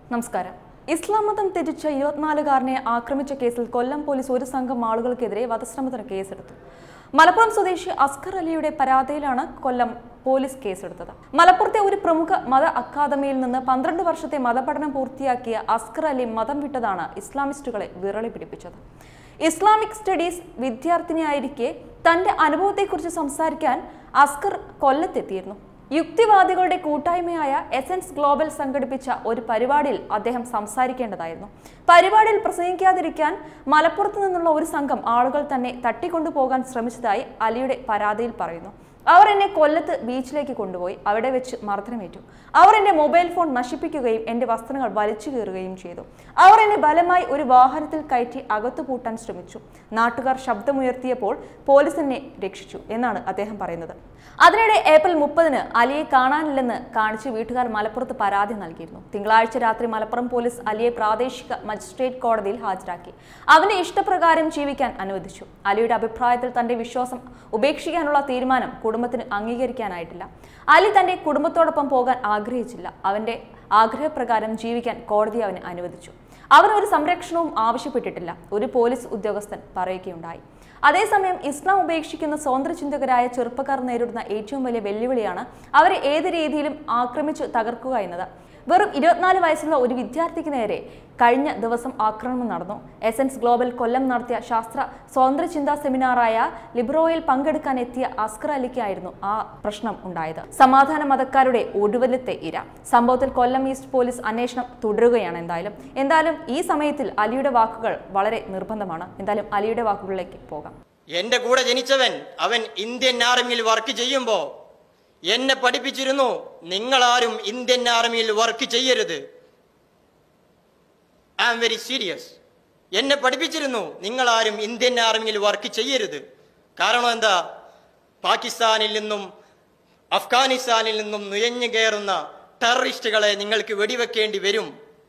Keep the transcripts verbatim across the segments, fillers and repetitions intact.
നമസ്കാരം. ഇസ്ലാം മതം തെറ്റിച്ച ഇരുപത്തിനാലുകാരനെ ആക്രമിച്ച കേസിൽ കൊല്ലം പോലീസ് ഒരു സംഘം ആളുകൾക്കെതിരെ വധശ്രമത്തിന് കേസെടുത്തു. മലപ്പുറം സ്വദേശി അസ്കർ അലിയുടെ പരാതിയിലാണ് കൊല്ലം പോലീസ് കേസെടുത്തത്. മലപ്പുറത്തെ ഒരു പ്രമുഖ മത അക്കാദമിയിൽ നിന്ന് പന്ത്രണ്ട് വർഷത്തെ മതപഠനം പൂർത്തിയാക്കിയ അസ്കർ അലി മതം വിട്ടതാണ് ഇസ്ലാമിസ്റ്റുകളെ വിറളി പിടിപ്പിച്ചത്. ഇസ്ലാമിക് സ്റ്റഡീസ് വിദ്യാർത്ഥിനിയായിരിക്കെ തന്റെ അനുഭവത്തെക്കുറിച്ച് സംസാരിക്കാൻ അസ്കർ കൊല്ലത്തെത്തിയിരുന്നു. യുക്തിവാദികളുടെ കൂട്ടായ്മയായ എസൻസ് ഗ്ലോബൽ സംഘടിപ്പിച്ച ഒരു പരിപാടിയിൽ അദ്ദേഹം സംസാരിക്കേണ്ടതായിരുന്നു. പരിപാടിയിൽ പ്രസംഗിക്കാതിരിക്കാൻ മലപ്പുറത്ത് നിന്നുള്ള ഒരു സംഘം ആളുകൾ തന്നെ തട്ടിക്കൊണ്ടുപോകാൻ ശ്രമിച്ചതായി അലിയുടെ പരാതിയിൽ പറയുന്നു. അവർ എന്നെ കൊല്ലത്ത് ബീച്ചിലേക്ക് കൊണ്ടുപോയി. അവിടെ വെച്ച് മർദ്ദനമേറ്റു. അവർ എന്റെ മൊബൈൽ ഫോൺ നശിപ്പിക്കുകയും എന്റെ വസ്ത്രങ്ങൾ വലിച്ചു കീറുകയും ചെയ്തു. അവർ എന്നെ ബലമായി ഒരു വാഹനത്തിൽ കയറ്റി അകത്തു പൂട്ടാൻ ശ്രമിച്ചു. നാട്ടുകാർ ശബ്ദമുയർത്തിയപ്പോൾ പോലീസ് എന്നെ രക്ഷിച്ചു എന്നാണ് അദ്ദേഹം പറയുന്നത്. അതിനിടെ ഏപ്രിൽ മുപ്പതിന് അലിയെ കാണാനില്ലെന്ന് കാണിച്ച് വീട്ടുകാർ മലപ്പുറത്ത് പരാതി നൽകിയിരുന്നു. തിങ്കളാഴ്ച രാത്രി മലപ്പുറം പോലീസ് അലിയെ പ്രാദേശിക മജിസ്ട്രേറ്റ് കോടതിയിൽ ഹാജരാക്കി. അവന്റെ ഇഷ്ടപ്രകാരം ജീവിക്കാൻ അനുവദിച്ചു. അലിയുടെ അഭിപ്രായത്തിൽ തന്റെ വിശ്വാസം ഉപേക്ഷിക്കാനുള്ള തീരുമാനം കുടുംബത്തിന് അംഗീകരിക്കാനായിട്ടില്ല. അലി തന്റെ കുടുംബത്തോടൊപ്പം പോകാൻ ആഗ്രഹിച്ചില്ല. അവന്റെ ആഗ്രഹപ്രകാരം ജീവിക്കാൻ കോടതി അവന് അനുവദിച്ചു. അവൻ ഒരു സംരക്ഷണവും ആവശ്യപ്പെട്ടിട്ടില്ല, ഒരു പോലീസ് ഉദ്യോഗസ്ഥൻ പറയുകയുണ്ടായി. അതേസമയം ഇസ്ലാം ഉപേക്ഷിക്കുന്ന സ്വതന്ത്ര ചിന്തകരായ ചെറുപ്പക്കാർ നേരിടുന്ന ഏറ്റവും വലിയ വെല്ലുവിളിയാണ് അവരെ ഏത് രീതിയിലും ആക്രമിച്ചു തകർക്കുക എന്നത്. വെറും ഇരുപത്തിനാല് വയസ്സുള്ള ഒരു വിദ്യാർത്ഥിക്ക് നേരെ കഴിഞ്ഞ ദിവസം ആക്രമണം നടന്നു. എസൻസ് ഗ്ലോബൽ കൊല്ലം നടത്തിയ ശാസ്ത്ര സ്വതന്ത്ര ചിന്താ സെമിനാറായ ലിബ്രോയിൽ പങ്കെടുക്കാൻ എത്തിയ അസ്കർ അലിക്കായിരുന്നു ആ പ്രശ്നം ഉണ്ടായത്. സമാധാന മതക്കാരുടെ ഒടുവിലത്തെ ഇര. സംഭവത്തിൽ കൊല്ലം ഈസ്റ്റ് പോലീസ് അന്വേഷണം തുടരുകയാണ്. എന്തായാലും എന്തായാലും ഈ സമയത്തിൽ അലിയുടെ വാക്കുകൾ വളരെ നിർബന്ധമാണ്. എന്തായാലും അലിയുടെ വാക്കുകളിലേക്ക് പോകാം. എന്റെ കൂടെ ജനിച്ചവൻ അവൻ ഇന്ത്യൻ ആർമിയിൽ വർക്ക് ചെയ്യുമ്പോ എന്നെ പഠിപ്പിച്ചിരുന്നു, നിങ്ങളാരും ഇന്ത്യൻ ആർമിയിൽ വർക്ക് ചെയ്യരുത്. I am very serious. എന്നെ പഠിപ്പിച്ചിരുന്നു, നിങ്ങളാരും ഇന്ത്യൻ ആർമിയിൽ വർക്ക് ചെയ്യരുത്. കാരണം എന്താ? പാകിസ്ഥാനിൽ നിന്നും അഫ്ഗാനിസ്ഥാനിൽ നിന്നും നുഴഞ്ഞു കയറുന്ന ടെററിസ്റ്റുകളെ നിങ്ങൾക്ക് വെടിവെക്കേണ്ടി വരും.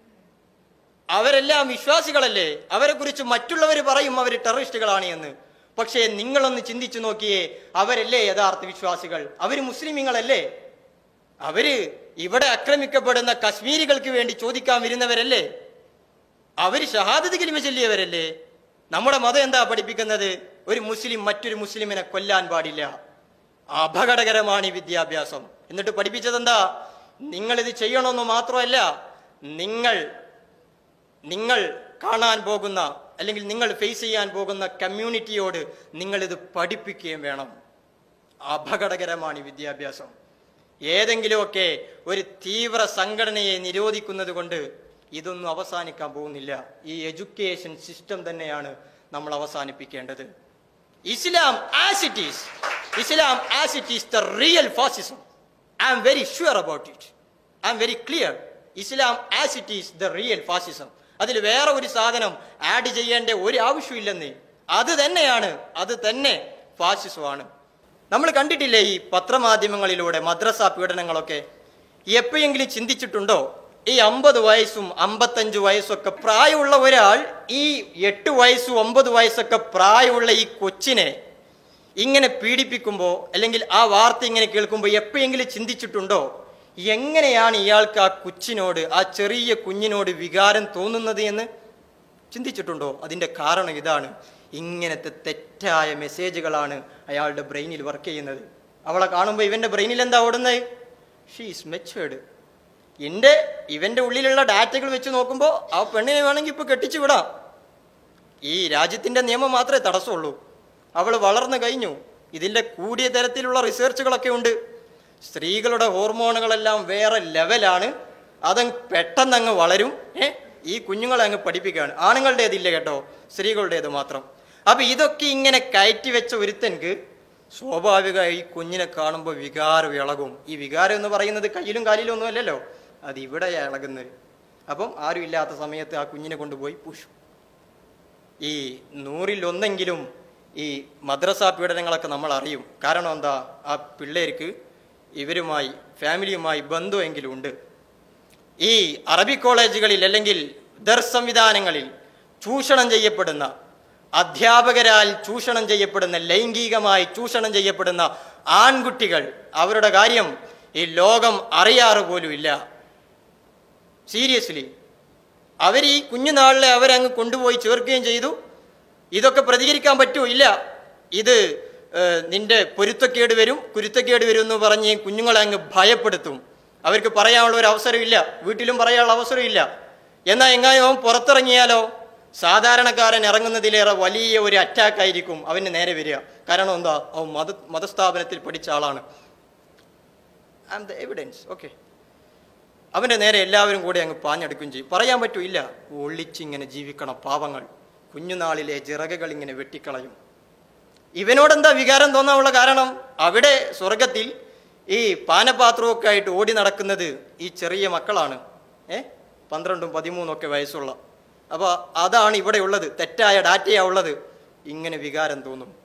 അവരെല്ലാം വിശ്വാസികളല്ലേ? അവരെ കുറിച്ച് മറ്റുള്ളവർ പറയും അവർ ടെററിസ്റ്റുകളാണ് എന്ന്. പക്ഷേ നിങ്ങളൊന്ന് ചിന്തിച്ചു നോക്കിയേ, അവരല്ലേ യഥാർത്ഥ വിശ്വാസികൾ? അവര് മുസ്ലിമീങ്ങളല്ലേ? അവര് ഇവിടെ ആക്രമിക്കപ്പെടുന്ന കശ്മീരികൾക്ക് വേണ്ടി ചോദിക്കാൻ വരുന്നവരല്ലേ? അവര് ഷഹാദത്ത് കലിമ ചൊല്ലിയവരല്ലേ? നമ്മുടെ മതം എന്താ പഠിപ്പിക്കുന്നത്? ഒരു മുസ്ലിം മറ്റൊരു മുസ്ലിമിനെ കൊല്ലാൻ പാടില്ല. അപകടകരമാണ് ഈ വിദ്യാഭ്യാസം. എന്നിട്ട് പഠിപ്പിച്ചതെന്താ? നിങ്ങളിത് ചെയ്യണമെന്ന് മാത്രമല്ല, നിങ്ങൾ നിങ്ങൾ കാണാൻ പോകുന്ന അല്ലെങ്കിൽ നിങ്ങൾ ഫേസ് ചെയ്യാൻ പോകുന്ന കമ്മ്യൂണിറ്റിയോട് നിങ്ങൾ ഇത് പഠിപ്പിക്കുകയും വേണം. അപകടകരമാണ് ഈ വിദ്യാഭ്യാസം. ഏതെങ്കിലുമൊക്കെ ഒരു തീവ്ര സംഘടനയെ നിരോധിക്കുന്നത് കൊണ്ട് ഇതൊന്നും അവസാനിക്കാൻ പോകുന്നില്ല. ഈ എഡ്യൂക്കേഷൻ സിസ്റ്റം തന്നെയാണ് നമ്മൾ അവസാനിപ്പിക്കേണ്ടത്. Islam as it is Islam as it is the real fascism. I am very sure about it. I am very clear. Islam as it is the real fascism. അതിൽ വേറെ ഒരു സാധനം ആഡ് ചെയ്യേണ്ട ഒരു ആവശ്യമില്ലെന്ന്. അത് തന്നെയാണ് അത് തന്നെ ഫാസിസമാണ്. നമ്മൾ കണ്ടിട്ടില്ലേ ഈ പത്രമാധ്യമങ്ങളിലൂടെ മദ്രസ പീഡനങ്ങളൊക്കെ? എപ്പോഴെങ്കിലും ചിന്തിച്ചിട്ടുണ്ടോ ഈ അമ്പത് വയസ്സും അമ്പത്തഞ്ചു വയസ്സൊക്കെ പ്രായമുള്ള ഒരാൾ ഈ എട്ട് വയസ്സും ഒമ്പത് വയസ്സൊക്കെ പ്രായമുള്ള ഈ കൊച്ചിനെ ഇങ്ങനെ പീഡിപ്പിക്കുമ്പോൾ അല്ലെങ്കിൽ ആ വാർത്ത ഇങ്ങനെ കേൾക്കുമ്പോൾ എപ്പോഴെങ്കിലും ചിന്തിച്ചിട്ടുണ്ടോ എങ്ങനെയാണ് ഇയാൾക്ക് ആ കൊച്ചിനോട് ആ ചെറിയ കുഞ്ഞിനോട് വികാരം തോന്നുന്നത് എന്ന് ചിന്തിച്ചിട്ടുണ്ടോ? അതിൻ്റെ കാരണം ഇതാണ്. ഇങ്ങനത്തെ തെറ്റായ മെസ്സേജുകളാണ് അയാളുടെ ബ്രെയിനിൽ വർക്ക് ചെയ്യുന്നത്. അവളെ കാണുമ്പോൾ ഇവൻ്റെ ബ്രെയിനിൽ എന്താ ഓടുന്നത്? She is matured. എൻ്റെ ഇവൻ്റെ ഉള്ളിലുള്ള ഡാറ്റകൾ വെച്ച് നോക്കുമ്പോൾ ആ പെണ്ണിനെ വേണമെങ്കിൽ ഇപ്പോൾ കെട്ടിച്ചു വിടാം. ഈ രാജ്യത്തിൻ്റെ നിയമം മാത്രമേ തടസ്സമുള്ളൂ. അവൾ വളർന്നു കഴിഞ്ഞു. ഇതിൻ്റെ കൂടിയ തരത്തിലുള്ള റിസർച്ചുകളൊക്കെ ഉണ്ട്. സ്ത്രീകളുടെ ഹോർമോണുകളെല്ലാം വേറെ ലെവലാണ്. അതങ്ങ് പെട്ടെന്ന് അങ്ങ് വളരും. ഏ ഈ കുഞ്ഞുങ്ങളെ അങ്ങ് പഠിപ്പിക്കുകയാണ്. ആണുങ്ങളുടേതില്ല കേട്ടോ, സ്ത്രീകളുടേത് മാത്രം. അപ്പൊ ഇതൊക്കെ ഇങ്ങനെ കയറ്റി വെച്ച ഒരുത്തൻക്ക് സ്വാഭാവികമായി ഈ കുഞ്ഞിനെ കാണുമ്പോൾ വികാരം ഇളകും. ഈ വികാരം എന്ന് പറയുന്നത് കയ്യിലും കാലിലും ഒന്നും അല്ലല്ലോ, അത് ഇവിടെ ഇളകുന്നത്. അപ്പം ആരും ഇല്ലാത്ത സമയത്ത് ആ കുഞ്ഞിനെ കൊണ്ടുപോയി പൂശു. ഈ നൂറിൽ ഒന്നെങ്കിലും ഈ മദ്രസ പീഡനങ്ങളൊക്കെ നമ്മൾ അറിയും. കാരണം എന്താ? ആ പിള്ളേർക്ക് ഇവരുമായി ഫാമിലിയുമായി ബന്ധമെങ്കിലും ഉണ്ട്. ഈ അറബി കോളേജുകളിൽ അല്ലെങ്കിൽ ദർസ് സംവിധാനങ്ങളിൽ ചൂഷണം ചെയ്യപ്പെടുന്ന, അധ്യാപകരാൽ ചൂഷണം ചെയ്യപ്പെടുന്ന, ലൈംഗികമായി ചൂഷണം ചെയ്യപ്പെടുന്ന ആൺകുട്ടികൾ, അവരുടെ കാര്യം ഈ ലോകം അറിയാറ് പോലും ഇല്ല. സീരിയസ്ലി അവർ ഈ കുഞ്ഞുനാളിലെ അവരങ്ങ് കൊണ്ടുപോയി ചേർക്കുകയും ചെയ്തു. ഇതൊക്കെ പ്രതികരിക്കാൻ പറ്റൂ? ഇല്ല. ഇത് നിന്റെ പൊരുത്തക്കേട് വരും, കുരുത്തക്കേട് വരും എന്ന് പറഞ്ഞ് കുഞ്ഞുങ്ങളെ അങ്ങ് ഭയപ്പെടുത്തും. അവർക്ക് പറയാനുള്ള ഒരു അവസരമില്ല, വീട്ടിലും പറയാനുള്ള അവസരമില്ല. എന്നാൽ എങ്ങാനും അവൻ പുറത്തിറങ്ങിയാലോ സാധാരണക്കാരൻ ഇറങ്ങുന്നതിലേറെ വലിയ ഒരു അറ്റാക്ക് ആയിരിക്കും അവന് നേരെ വരിക. കാരണം എന്താ? അവൻ മത മതസ്ഥാപനത്തിൽ പഠിച്ച ആളാണ്. I am the evidence. Okay, അവൻ്റെ നേരെ എല്ലാവരും കൂടെ അങ്ങ് പാഞ്ഞെടുക്കുകയും ചെയ്യും. പറയാൻ പറ്റൂ? ഇല്ല. ഒളിച്ചിങ്ങനെ ജീവിക്കണം പാവങ്ങൾ. കുഞ്ഞുനാളിലെ ചിറകുകൾ ഇങ്ങനെ വെട്ടിക്കളയും. ഇവനോടെന്താ വികാരം തോന്നാനുള്ള കാരണം? അവിടെ സ്വർഗത്തിൽ ഈ പാനപാത്രമൊക്കെ ആയിട്ട് ഓടി നടക്കുന്നത് ഈ ചെറിയ മക്കളാണ്. ഏ പന്ത്രണ്ടും പതിമൂന്നും ഒക്കെ വയസ്സുള്ള. അപ്പോൾ അതാണ് ഇവിടെ ഉള്ളത്. തെറ്റായ ഡാറ്റയാണ് ഉള്ളത്. ഇങ്ങനെ വികാരം തോന്നും.